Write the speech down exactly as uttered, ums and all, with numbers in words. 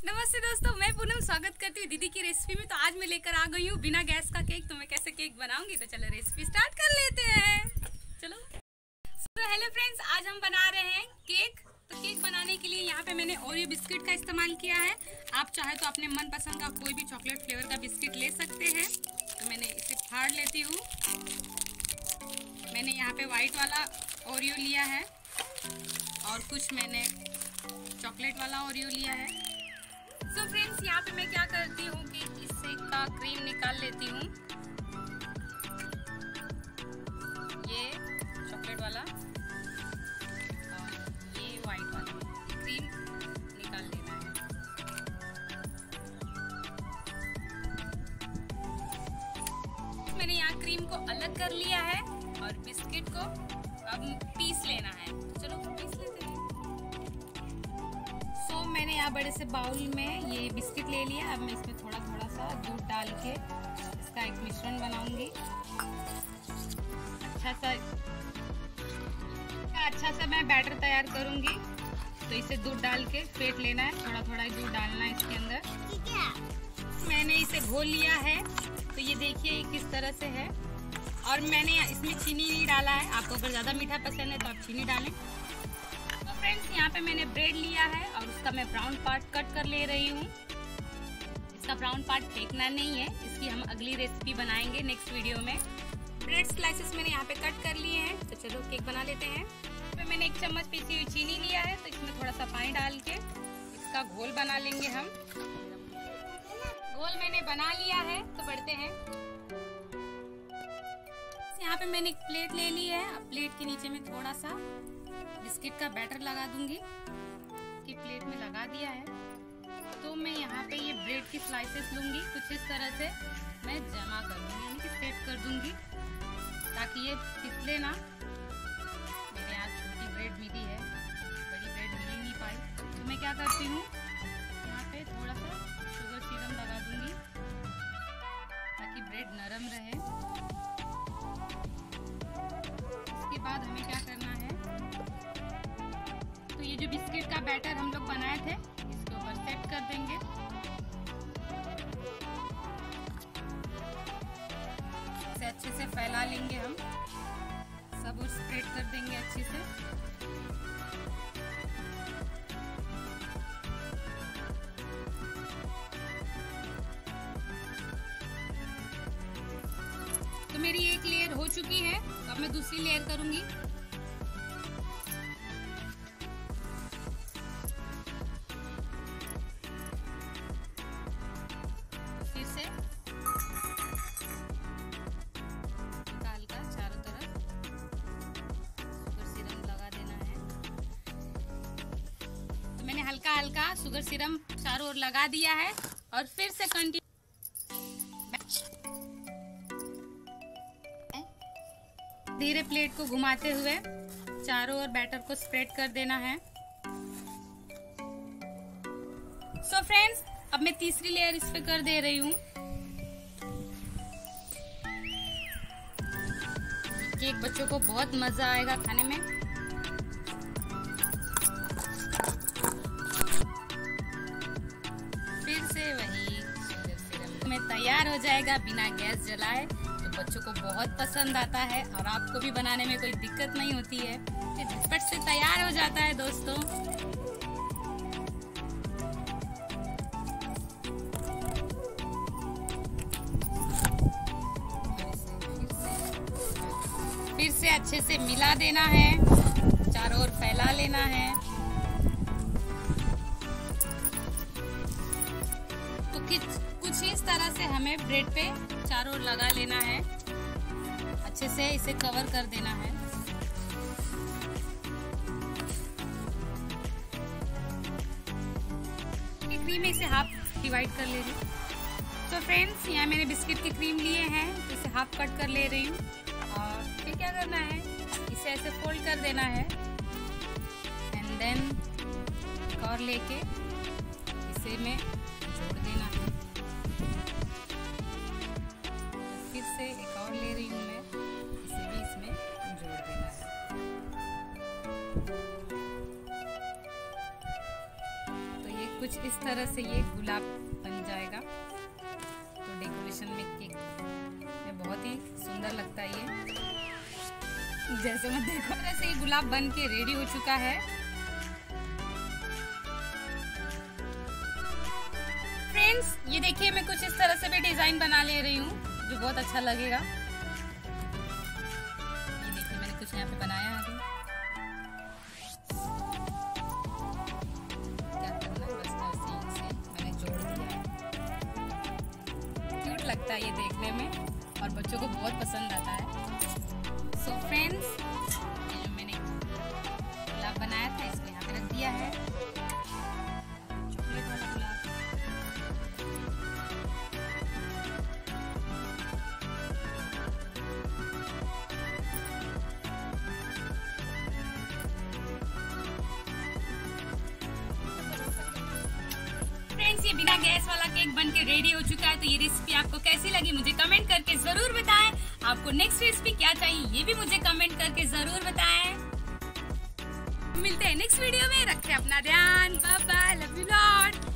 नमस्ते दोस्तों, मैं पूनम स्वागत करती हूँ दीदी की रेसिपी में। तो आज मैं लेकर आ गई हूँ बिना गैस का केक। तो मैं कैसे केक बनाऊंगी, तो चलो रेसिपी स्टार्ट कर लेते हैं। चलो तो हेलो फ्रेंड्स, आज हम बना रहे हैं केक। तो केक बनाने के लिए यहाँ पे मैंने ओरियो बिस्किट का इस्तेमाल किया है। आप चाहे तो अपने मनपसंद का कोई भी चॉकलेट फ्लेवर का बिस्किट ले सकते हैं। तो मैंने इसे फाड़ लेती हूँ। मैंने यहाँ पे वाइट वाला ओरियो लिया है और कुछ मैंने चॉकलेट वाला ओरियो लिया है। तो so फ्रेंड्स, यहाँ पे मैं क्या करती हूँ कि इससे का क्रीम निकाल लेती हूँ। ये चॉकलेट वाला और ये वाइट वाला क्रीम निकाल लेना है। मैंने यहाँ क्रीम को अलग कर लिया है और बिस्किट को अब पीस लेना है। चलो पीस लेते हैं। तो मैंने यहाँ बड़े से बाउल में ये बिस्किट ले लिया। अब मैं इसमें थोड़ा थोड़ा सा दूध डाल के इसका एक मिश्रण बनाऊंगी। अच्छा सा अच्छा सा मैं बैटर तैयार करूंगी। तो इसे दूध डाल के फेंट लेना है। थोड़ा थोड़ा दूध डालना है इसके अंदर। मैंने इसे घोल लिया है। तो ये देखिए किस तरह से है। और मैंने इसमें चीनी नहीं डाला है। आपको अगर ज़्यादा मीठा पसंद है तो आप चीनी डालें। फ्रेंड्स, यहाँ पे मैंने ब्रेड लिया है और उसका मैं ब्राउन पार्ट कट कर ले रही हूँ। इसका ब्राउन पार्ट फेंकना नहीं है। इसकी हम अगली रेसिपी बनाएंगे नेक्स्ट वीडियो में। ब्रेड स्लाइसेस मैंने यहाँ पे कट कर लिए हैं। तो चलो केक बना लेते हैं। तो मैंने एक चम्मच पीसी हुई चीनी लिया है। तो इसमें थोड़ा सा पानी डाल के इसका घोल बना लेंगे हम। घोल मैंने बना लिया है। तो बढ़ते हैं। यहाँ पे मैंने एक प्लेट ले ली है। अब प्लेट के नीचे में थोड़ा सा बिस्किट का बैटर लगा दूंगी कि प्लेट में लगा दिया है। तो मैं यहाँ पे ये ब्रेड की स्लाइसेस लूंगी। कुछ इस तरह से मैं जमा कर दूंगी, यानी कि सेट कर दूंगी ताकि ये फिसले ना। मेरे यहाँ छोटी ब्रेड मिली है, बड़ी ब्रेड मिल ही नहीं पाई। तो मैं क्या करती हूँ, यहाँ पे थोड़ा सा शुगर सीरम लगा दूंगी ताकि ब्रेड नरम रहे। इसके बाद हमें क्या करना है, तो ये जो बिस्किट का बैटर हम लोग बनाए थे इसके ऊपर सेट कर देंगे। इसे अच्छे से फैला लेंगे हम, सब और स्प्रेड कर देंगे अच्छे से। तो मेरी एक लेयर हो चुकी है। अब मैं दूसरी लेयर करूंगी। फिर से निकाल कर चारों तरफ शुगर सिरम लगा देना है। तो मैंने हल्का हल्का शुगर सिरम चारों ओर लगा दिया है और फिर से कंटिन्यू धीरे प्लेट को घुमाते हुए चारों ओर बैटर को स्प्रेड कर देना है। सो फ्रेंड्स, अब मैं तीसरी लेयर इस पे कर दे रही हूँ। केक बच्चों को बहुत मजा आएगा खाने में। फिर से वही शुगर सिरप में तैयार हो जाएगा बिना गैस जलाए। बच्चों को बहुत पसंद आता है और आपको भी बनाने में कोई दिक्कत नहीं होती है। ये झटपट से तैयार हो जाता है दोस्तों। फिर से अच्छे से मिला देना है, चारों ओर फैला लेना है। तो कुछ इस तरह से हमें ब्रेड पे चारों ओर लगा लेना है। अच्छे से इसे कवर कर देना है। ये क्रीम में इसे हाफ डिवाइड कर ले रही हूँ। तो फ्रेंड्स, यहाँ मैंने बिस्किट की क्रीम लिए हैं। तो इसे हाफ कट कर ले रही हूँ और फिर क्या करना है, इसे ऐसे फोल्ड कर देना है एंड देन एक और लेके इसे में जोड़ देना है। फिर से एक और ले रही हूँ मैं, इसे भी इसमें जोड़ देना है। कुछ इस तरह से ये गुलाब बन जाएगा। तो डेकोरेशन में केक में बहुत ही सुंदर लगता है ये। जैसे मैं देखो इस तरह से ये गुलाब बन के रेडी हो चुका है। फ्रेंड्स, ये देखिए मैं कुछ इस तरह से भी डिजाइन बना ले रही हूँ जो बहुत अच्छा लगेगा। ये देखिए मैंने कुछ यहाँ पे बनाया है। क्या करना है बस ऐसे ही मैंने जोड़ दिया है। क्यूट लगता है ये देखने में और बच्चों को बहुत पसंद आता है। सो फ्रेंड्स, ये जो मैंने गुलाब बनाया था इसको यहाँ पे रख दिया है। चॉकलेट वाला गुलाब। फ्रेंड्स, ये बिना गैस वाला केक बन के रेडी हो चुका है। तो ये रेसिपी आपको कैसी लगी मुझे कमेंट करके जरूर बताएं। आपको नेक्स्ट रेसिपी क्या चाहिए ये भी मुझे कमेंट करके जरूर बताएं। मिलते हैं नेक्स्ट वीडियो में। रखें अपना ध्यान। Bye bye, love you lot.